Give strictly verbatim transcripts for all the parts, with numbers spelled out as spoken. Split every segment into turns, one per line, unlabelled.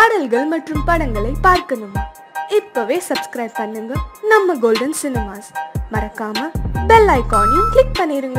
பாடல்கள் மற்றும் படங்களை பார்க்கணுமா? இப்பவே சப்ஸ்கிரைப் பண்ணுங்க நம்ம கோல்டன் சினிமாஸ். மறக்காம பெல் ஐகானையும் கிளிக் பண்ணிருங்க.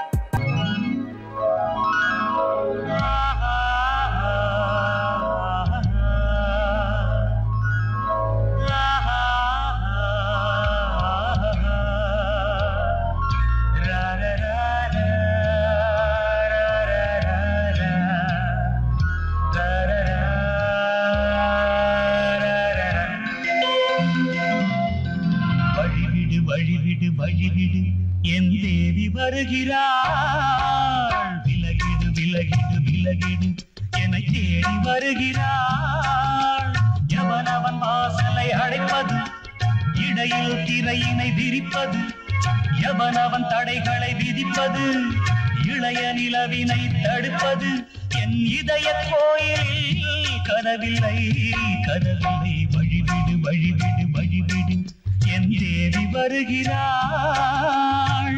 வழிவிடு வழிவிடு என் தேவி வருகிறாள். விலகிடு விலகிடு விலகிடு என்னை தேடி வருகிறாள். எவனவன் வாசலை அடைப்பது, இடையில் திரையினை விரிப்பது, எவனவன் தடைகளை விதிப்பது, இளைய நிலவினை தடுப்பது. என் இதய கோயிலில் கனவில்லை கனவில்லை. வழிவிடு வழிவிடு வழிவிடு என் தேவி வருகிறாள்.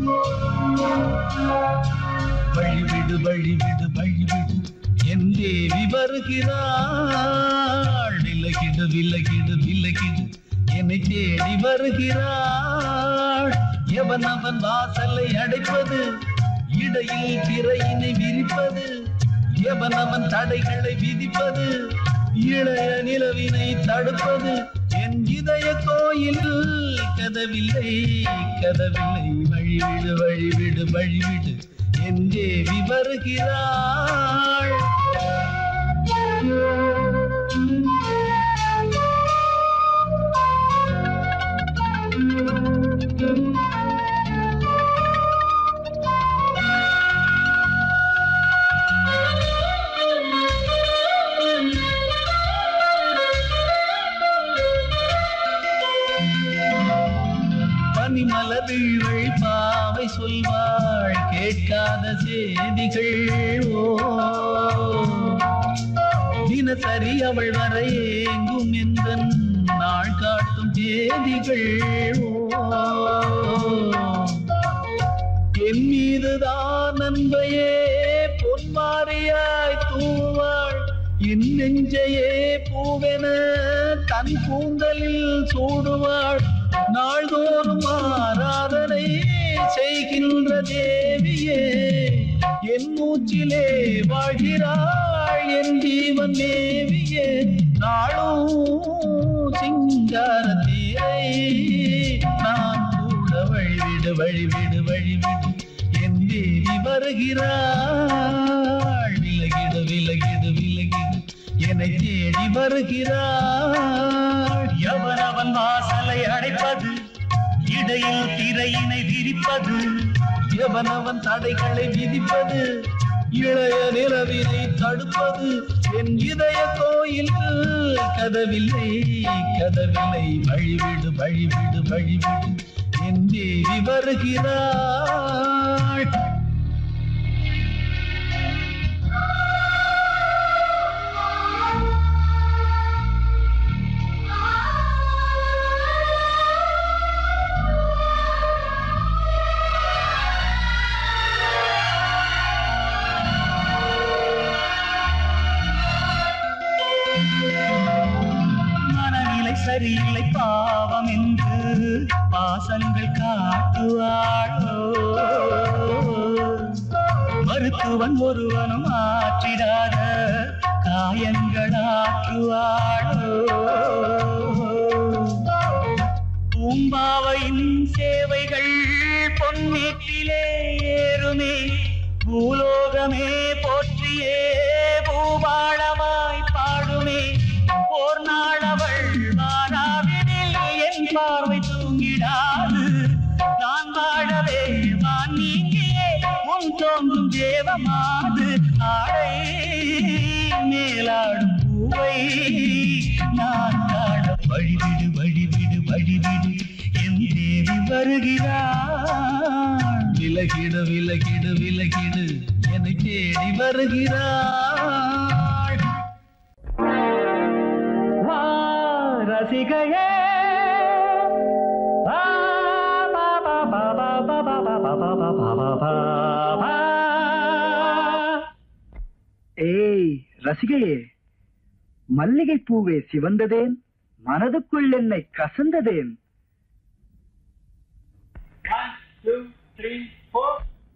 வழிவிடு வழிவிடு வழிவிடு என் தேவி வருகிறாள். விலகிடு விலகிடு விலகிடு என்னை தேடி வருகிறாள். எவன் அவன் வாசலை அடைப்பது, இடையில் திரையினை விரிப்பது, எவன் அவன் தடைகளை விதிப்பது, இளைய நிலவினை தடுப்பது. என் இதய கோயில் கதவில்லை கதவில்லை. வழிவிடு வழிவிடு வழிவிடு என் தேவி வருகிறாள். மலர்வீழ்வள் பாவை சொல்வாள் கேட்காத செய்திகள். ஓ தினசரி அவள் வர ஏங்கும் எந்த நாள் காட்டும் தேதிகள். ஓ என் மீதுதான் அன்பையே பொன்மாரியாய் தூவாள். என் நெஞ்சையே பூவென தன் கூந்தலில் சூடுவாள். நாள்தோறும் ஆராதனை செய்கின்ற தேவியே என் மூச்சிலே வாழ்கிறாள். என் ஜீவன் தேவியே நாளும் சிங்கார தேரை நான் கூட. வழிவிடு வழிவிடு வழிவிடு என் தேவி வருகிறாள். விலகிடு விலகிடு விலகிடு என்னை தேடி வருகிறாள். எவனவன் வாசலை அடைப்பது, இடையில் திரையினை விரிப்பது, எவனவன் தடைகளை விதிப்பது, இளைய நிலவினை தடுப்பது. என் இதய கோயில் கதவில்லை கதவில்லை. வழிவிடு வழிவிடு வழிவிடு என் தேவி வருகிறாள். மனநிலை சரியில்லை பாவம் என்று பாசங்கள் காட்டுவாளோ. மருத்துவன் ஒருவனும் ஆற்றிடாத காயங்கள் ஆற்றுவாளோ. பூம்பாவையின் சேவைகள் பொன்னேட்டிலே ஏறுமே. பூலோகமே போற்றியே பூபாளமாய் பாடுமே. போர் நாளவள் வாராவினில் என் பார்வை தூங்கிடாது. நான் வாழவே வான் நீங்கியே முன் தோன்றும் தேவமாது. ஆடை மேலாடும் பூவை நான் காண. வழிவிடு வழிவிடு வழிவிடு என் தேவி வருகிறாள். விலகிடு விலகிடு விலகிடு என்னை தேடி வருகிறாள். ரசிகையே ஏய் ரசிகையே,
மல்லிகை பூவே சிவந்ததேன், மனதுக்குள் என்னை கசந்ததேன்.
One, two, three, four.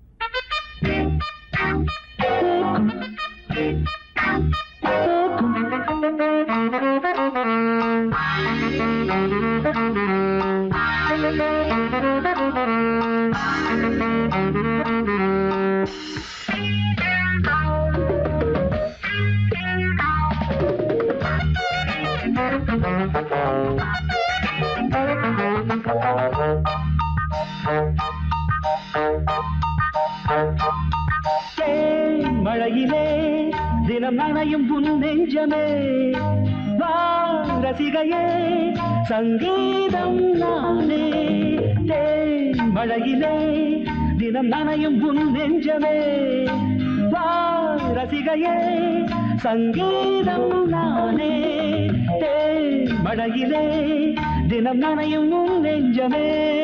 மழையிலே தினம் நனையும் உன் நெஞ்சமே, வா ரசிகையே சங்கீதம் நானே. மழையிலே தினம் நனையும் உன் நெஞ்சமே, வா ரசிகையே சங்கீதம் நானே. மழையிலே தினம் நனையும் உன் நெஞ்சமே.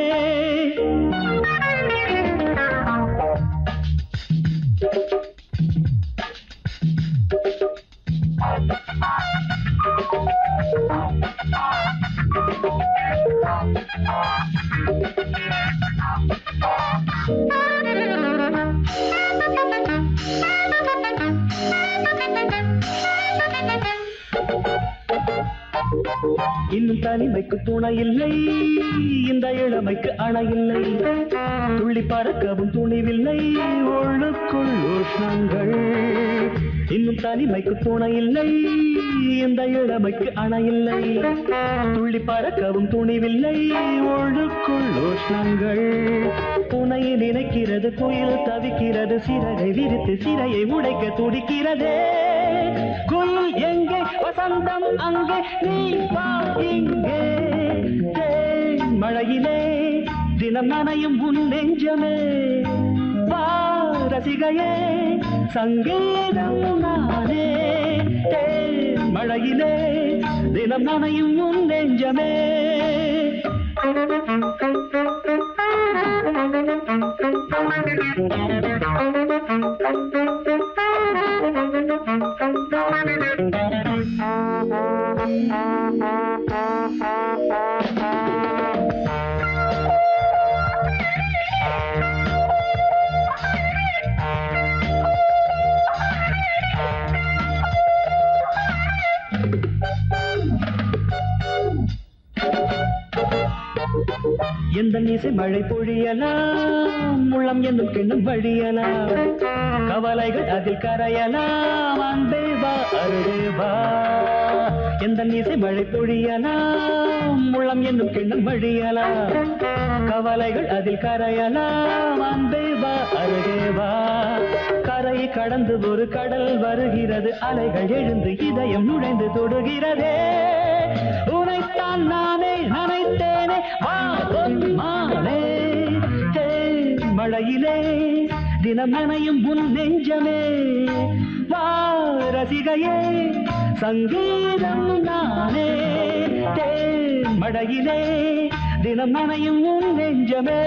இன்னும் தனிமைக்கு துணை இல்லை, இந்த இளமைக்கு அணை இல்லை. துள்ளி பறக்கவும் துணிவில்லை, உள்ளுக்குள் உஷ்ணங்கள். இன்னும் தனிமைக்கு துணை இல்லை, இந்த இளமைக்கு அணை இல்லை. துள்ளி பறக்கவும் துணிவில்லை, உள்ளுக்குள் உஷ்ணங்கள். துணையை நினைக்கிறது குயில் தவிக்கிறது, சிறகை விரித்து சிறையை உடைக்க துடிக்கிறதே. குயில் எங்கே, வசந்தம் அங்கே, நீ வா இங்கே. மழையிலே தினம் நனையும் உன் நெஞ்சமே, வா ரசிகையே சங்கீதம் நானே. மழையிலே தினம் நனையும் உன் நெஞ்சமே. எந்த இசை மழை பொழியலாம், முள்ளம் என்னும் கிண்ணம் வழியலாம். கவலைகள் அதில் கரையலாம், அன்பே வா அருகே வா. எந்த இசை மழை பொழியலாம், முள்ளம் என்னும் கிண்ணம் வழியலாம். கவலைகள் அதில் கரையலாம், அன்பே வா அருகே வா. கரையை கடந்து ஒரு கடல் வருகிறது, அலைகள் எழுந்து இதயம் நுழைந்து தொடுகிறதே. உனைத்தான் நானே நினைத்தேனே, வா பொன்மானே. மழையிலே தினம் நனையும் உன் நெஞ்சமே, வா ரசிகையே சங்கீதம் நானே. மழையிலே தினம் நனையும் உன் நெஞ்சமே.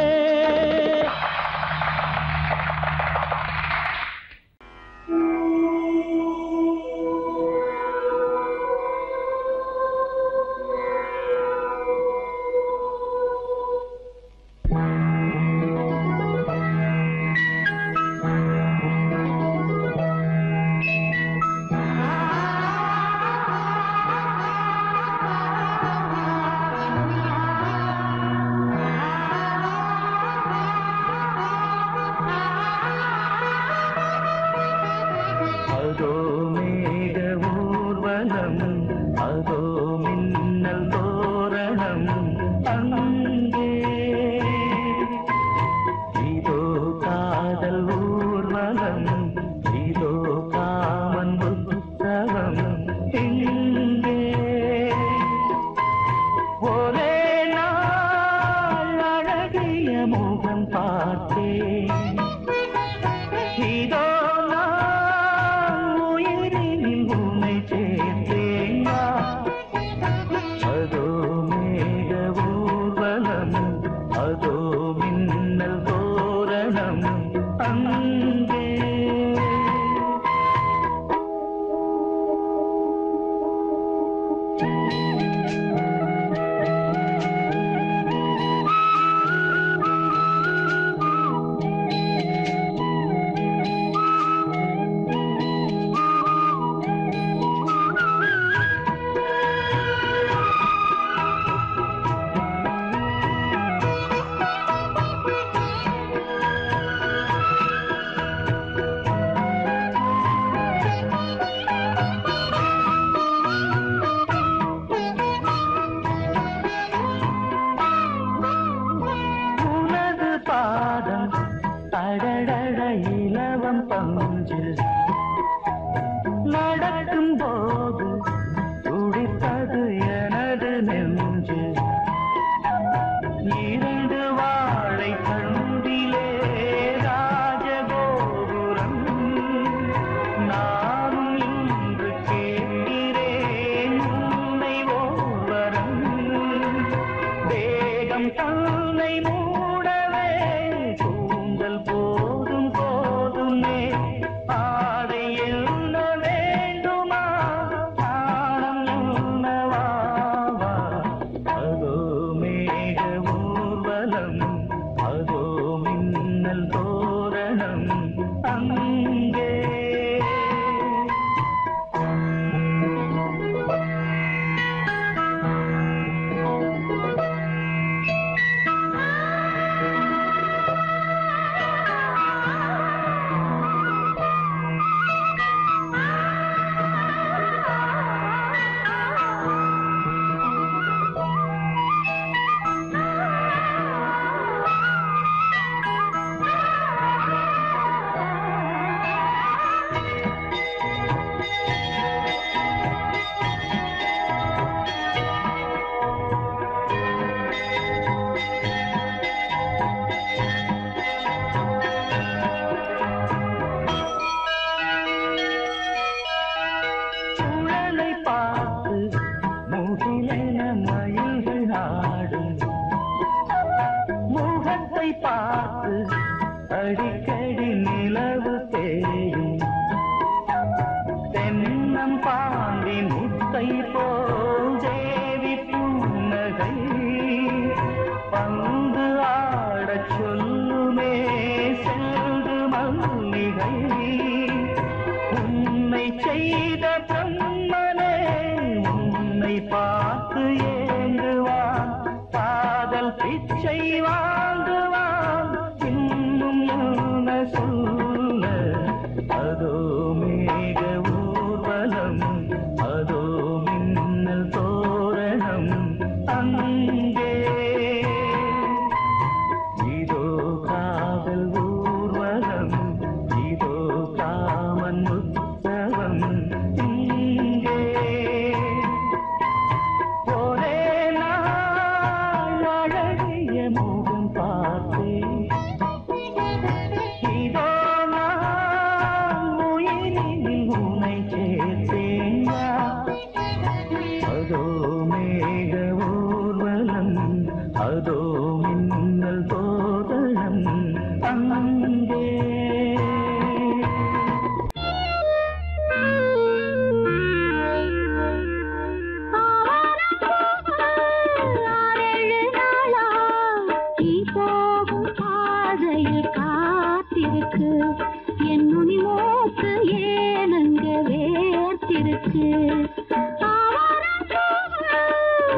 வேர்த்திருக்கு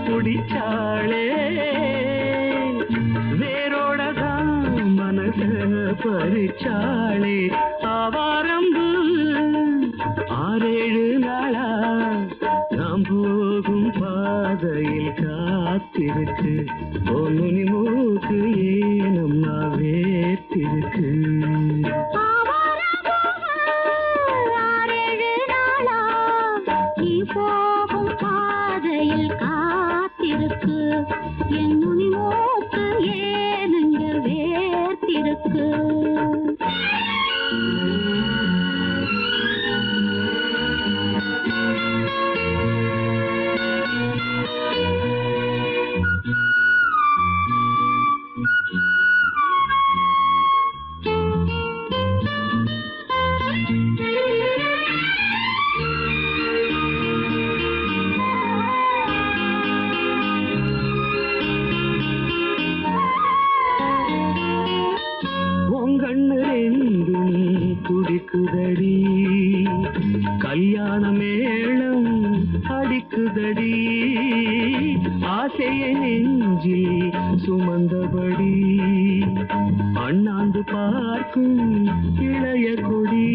புடிச்சாளே வேரோடதான் மனச பறிச்சாளே ஆவாரம்பு ஆறேழு நாளா நாம் போகும் பாதையில் காத்திருக்கு ஒன்னு மூக்கு ஏனம்மா வேத்திருக்கு
போகும் பாதையில் காத்திருக்கு என் நுனி மூக்கு ஏனுங்க வேர்த்திருக்கு
துடிக்குதடி கல்யாண மேளம் அடிக்குதடி ஆசையை நெஞ்சில் சுமந்தபடி அண்ணாந்து பார்க்கும் இளைய கொடி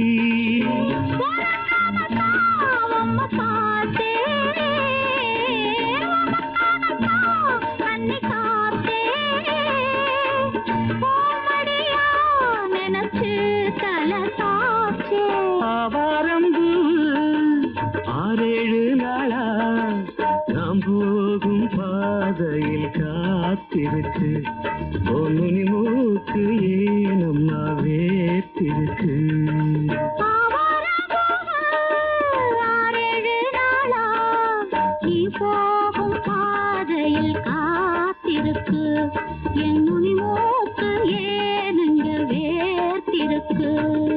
ஆவாரம்பு ஆறேழு நாளா நாம் போகும் பாதையில் காத்திருக்கு ஒன்னு மூக்கு ஏனம்மா வேத்திருக்கு
போகும் பாதையில் காத்திருக்கு என் நுனி மூக்கு ஏனுங்க வேர்த்திருக்கு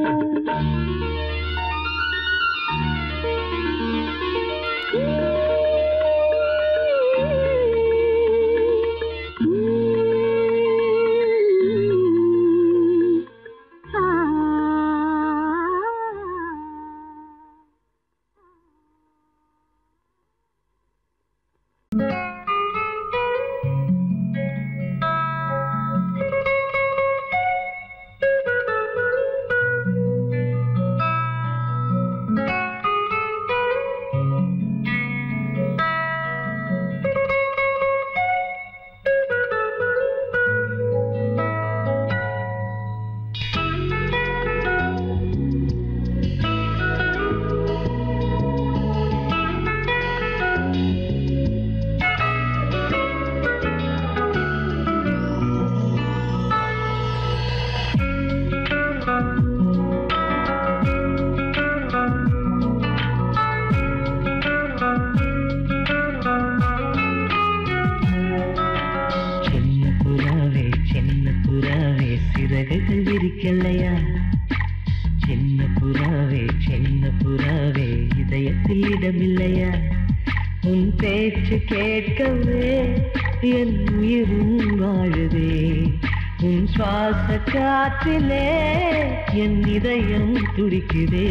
கேட்கவே என் உயிரும் வாழுதே உன் சுவாச காற்றிலே என் இதயம் துடிக்குதே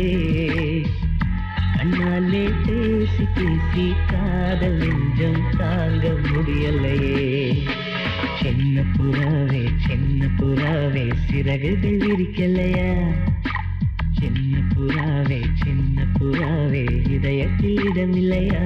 கண்ணாலே பேசி பேசி காதல் நெஞ்சம் தாங்க முடியலையே சின்ன புறாவே சின்ன புறாவே சிறகுகள் விரிக்கலையா சின்ன புறாவே சின்ன புறாவே இதயத்தில் இடமில்லையா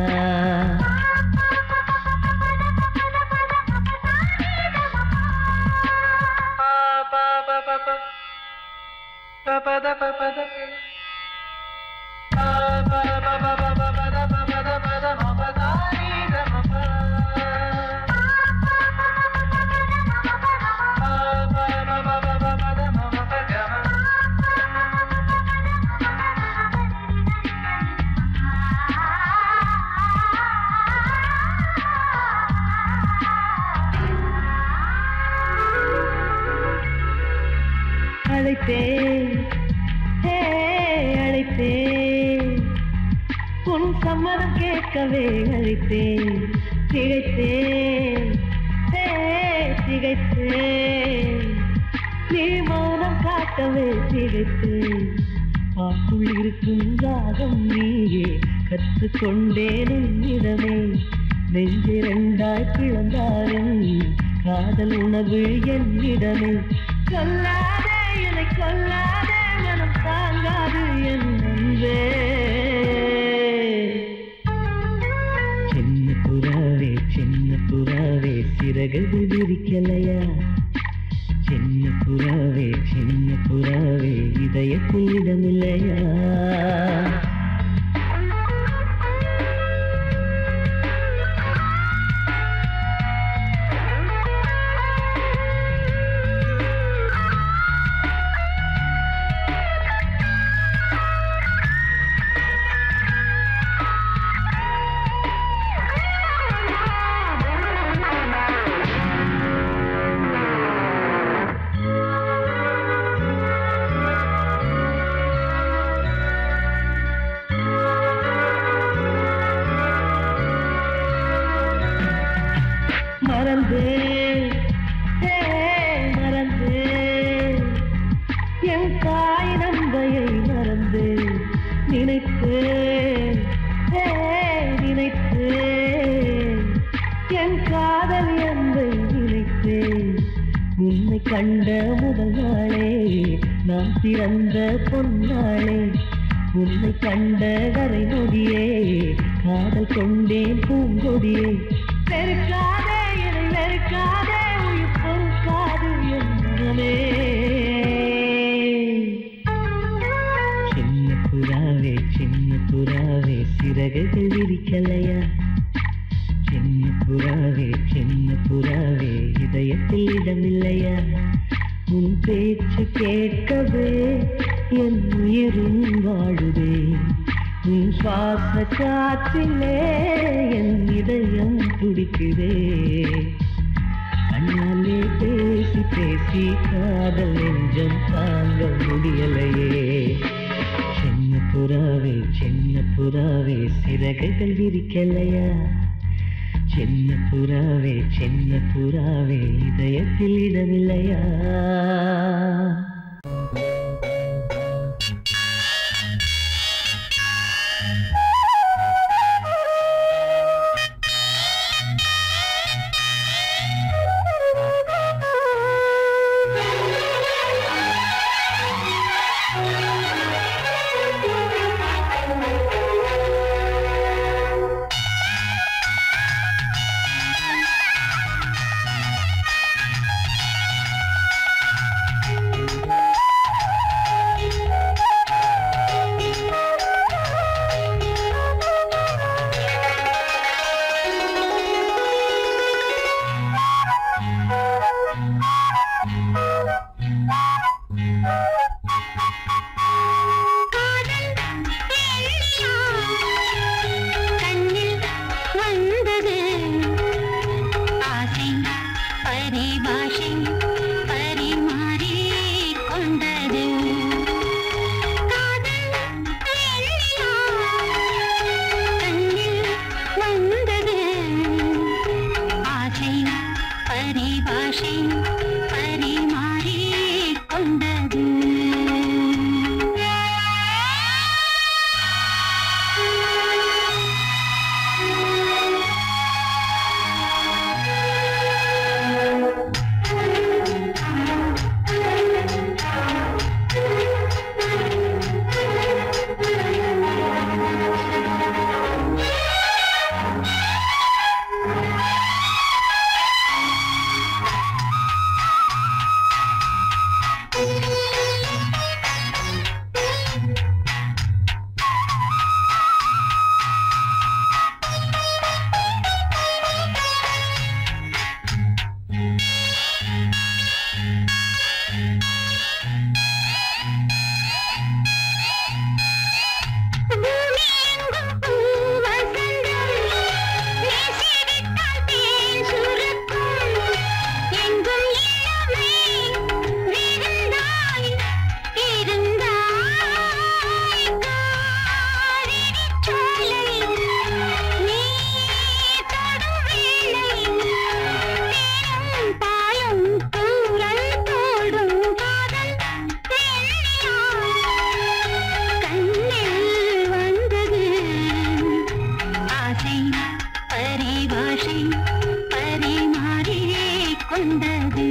அழைத்தேன் அழைத்தேன் உன் சம்மதம் கேட்கவே அழைத்தேன் திகைத்தேன் திகைத்தேன் நீ மௌனம் காட்டவே திகைத்தேன் பாக்குள் இருக்கும் ராகம் நீயே கற்றுக்கொண்டேன் உன்னிடமே நெஞ்சிரண்டாய் பிளந்தாலும் காதல் உணவு என்னிடமே. சொல்லாதே என்னை கொல்லாதே மனம் தாங்காது என் அன்பே. சின்ன புறாவே சின்ன புறாவே சிறகுகள் விரிக்கலையா? சின்ன புறாவே சின்ன புறாவே இதயத்தில் இடமில்லையா? மறந்தே மறந்தே என் தாய் நம்பையை மறந்தே நினைத்தே நினைத்தே என் காதல் என்பை நினைத்தே. உன்னை கண்ட முதல் நாளே நான் பிறந்த பொன்னாளே. உன்னை கண்ட வரை நொடியே காதல் கொண்டேன் பூங்கொடியே. வெறுக்காதே என்னை வெறுக்காதே உயிர் பொறுக்காது என் மனமே. சின்ன புறாவே சின்ன புறாவே சிறகுகள் விரிக்கலையா? சின்ன புறாவே சின்ன புறாவே இதயத்தில் இடமில்லையா? உன் பேச்சு கேட்கவே என் உயிரும் வாழுதே. உன் சுவாச காற்றிலே என் இதயம் துடிக்குதே. கண்ணாலே பேசி பேசி காதல் நெஞ்சம் தாங்க முடியலையே. சின்ன புறாவே சின்ன புறாவே சிறகுகள் விரிக்கலையா? சின்ன புறாவே சின்ன புறாவே இதயத்தில் இடமில்லையா?
பாஷை பரிமாறி கொண்டது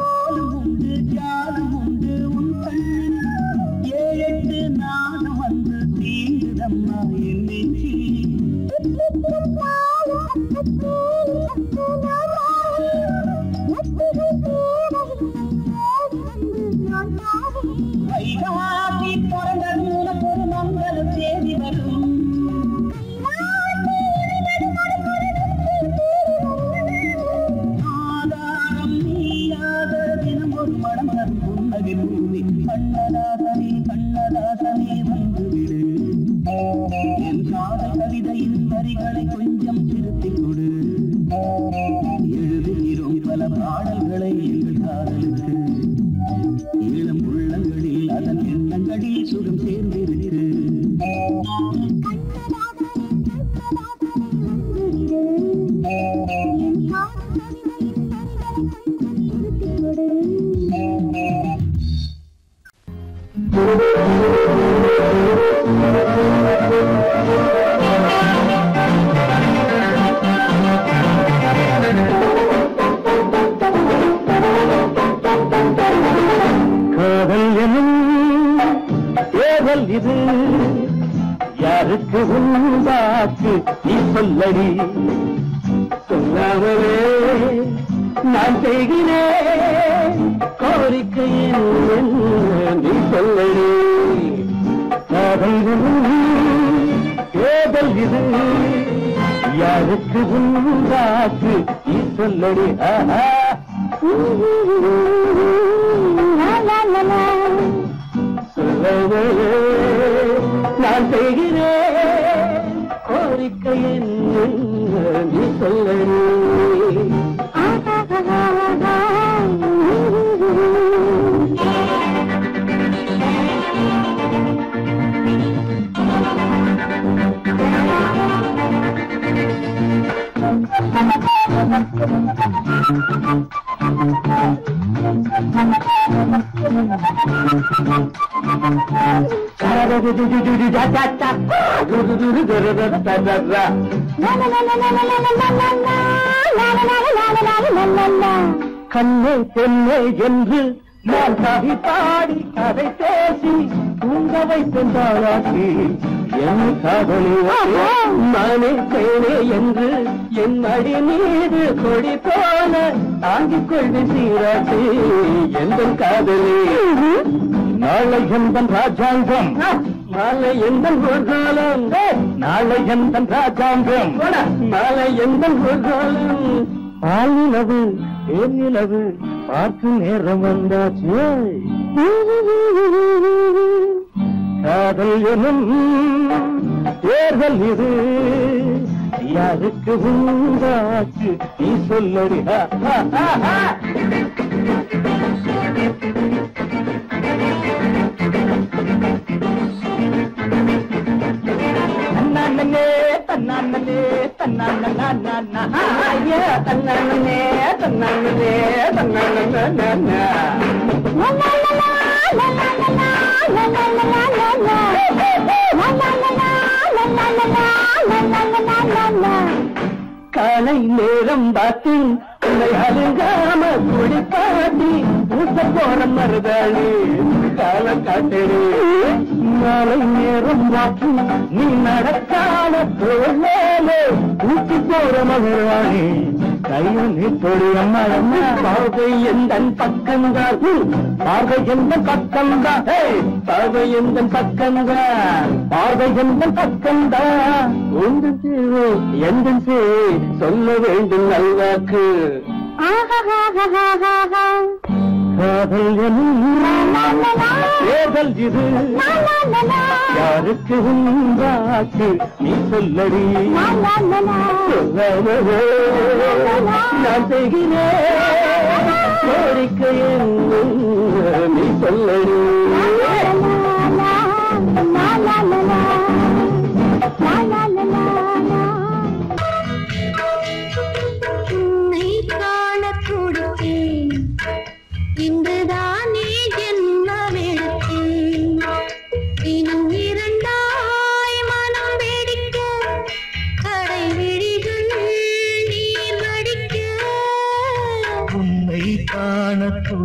கோலம் உண்டு ஜாலம் உண்டு உன் கண்ணில் ஏழெட்டு நானும் வந்து தீங்குதம்மா என் நெஞ்சி வைகாசி பிறந்தது உனக்கு ஒரு மங்கள தேதி வரும் ஆதாரம் நீயாக தினம் ஒரு மனம் தரும் புன்னகை பூமி கண்ணதாசனே கண்ணதாசனே வந்துவிடு என் காதல் கவிதையின் வரிகளை கொஞ்சம் திருத்திக் கொடு எழுதுகிறோம் பல பாடல்களை எங்கள் காதலுக்கு இளம் உள்ளங்களில் அதன் எண்ணங்களில் சுகம் சேர்ந்திருக்கு காதல் எனும் ஏவல் இது யாருக்கு உண்டாக்கு நீ சொல்லடி சொல்லாமலே நான் செய்கிறேன் கோரிக்கை நீ சொல்லடி காதல் எனும் ஏவல் இது யாருக்கு உண்டாக்கு நீ சொல்லடி ஆஹா நான் செய்கிறேன் கோரிக்கை நீ சொல்லடி கண்ணே பெண்ணே என்று நான் கவி பாடி கதை பேசி தூங்க வைத்தாளாக்கி என் காதலி நானே பெண்ணே என்று என் அடி மீது கொடி போன தாங்கிக் கொள்வி சீராட்டி எந்த காதலி நாளை எந்தன் ராஜாங்கம் நாளை எந்தன் ஒரு நாளை எந்தன் ராஜாங்கம் நாளை எந்தன் ஒரு பாலிலவு ஏனிலவு பார்க்கும் நேரம் வந்தாச்சு காதல் எனும் தேர்தல் இது யாருக்கு உண்டாச்சு நீ சொல்லடி தன்னானே தன்னானே தன்னானே தன்னானே தன்னானே தன்னானே காலை நேரம் பார்த்து உன்னை அழுங்காம குடிப்பாட்டி ஊட்ட போற மருதாளி கால காட்டடி மாலை நேரம் பார்த்து நீ நடக்காம தோழே ஊட்டி போற மருதாளி கையில் நீ தொழு அம்மா அம்மா பார்வை எந்தன் பக்கம்தான் பார்வை எந்த பக்கம்தான் பார்வை எந்த பக்கம்தான் பார்வை எந்த பக்கம்தான் உண்டு சேவை எந்த சேவை சொல்ல வேண்டும் நல்வாக்கு காதல் தேர்தல் இது யாருக்கு உண்டாக்கு நீ சொல்லடி நான் செய்கிறேன் கோரிக்கை நீ சொல்லடி
இன்றுதானே ஜென்மமெடுத்தேன் இன்னும் இரண்டாய் மனம் வெடிக்க கடை விழிகள் நீர் வடிக்க
உன்னை காண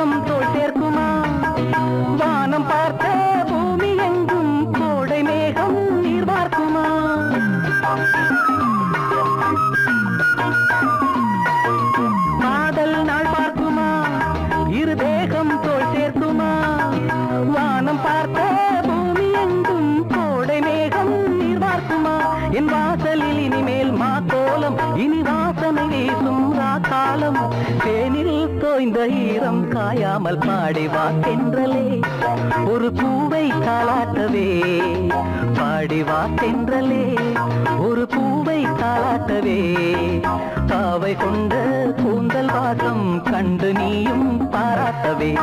தேகம் தோல் சேர்க்குமா வானம் பார்த்த பூமி எங்கும் கோடை மேகம் நீர் பார்க்குமா காதல் நாள் பார்க்குமா இரு தேகம் தோல் சேர்க்குமா வானம் பார்த்த பூமி எங்கும் கோடை மேகம் நீர் பார்க்குமா என் வாசலில் இனிமேல் மாக்கோலம் இனி வாசனை வீசும் ராக்காலம் தேனில் தோய்ந்த ஈரம் காயாமல் பாடி வா தென்றலே ஒரு பூவை தாளாட்டவே பாடி வா தென்றலே ஒரு பூவை தாளாட்டவே பாவை கொண்ட கூந்தல் வாசம் கண்டு நீயும் பாராட்டவே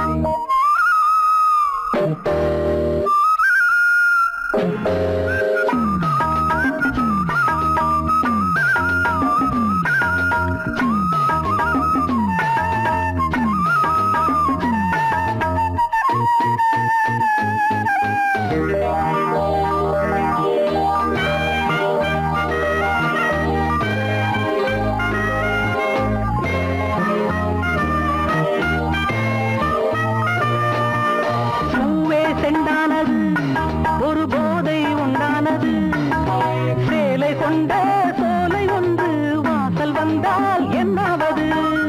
ஒரு போதை உண்டானது சேலை கொண்ட சோலை ஒன்று வாசல் வந்தால் என்னாவது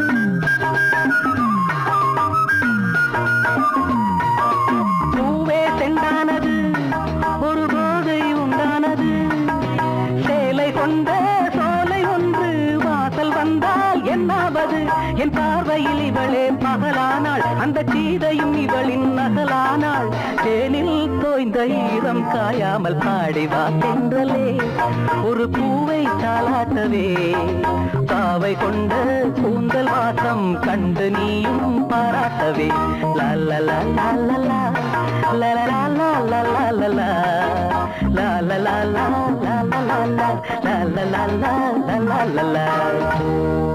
பூவே செண்டானது ஒரு போதை உண்டானது சேலை கொண்ட சோலை ஒன்று வாசல் வந்தால் என்னாவது என் பார்வையில் இவளே பகலானாள் அந்த சீதையும் இவளின் நகலானாள் தேனில் தோய்ந்த ஈரம் காயாமல் பாடி வா தென்றலே ஒரு பூவை தாளாட்டவே பாவை கொண்ட கூந்தல் வாசம் கண்டு நீயும் பாராட்டவே லல்லலா லல்லலா லல்லலா லல்லலா லல்லலா லல்லலா லல்லலா லல்லலா லல்லலா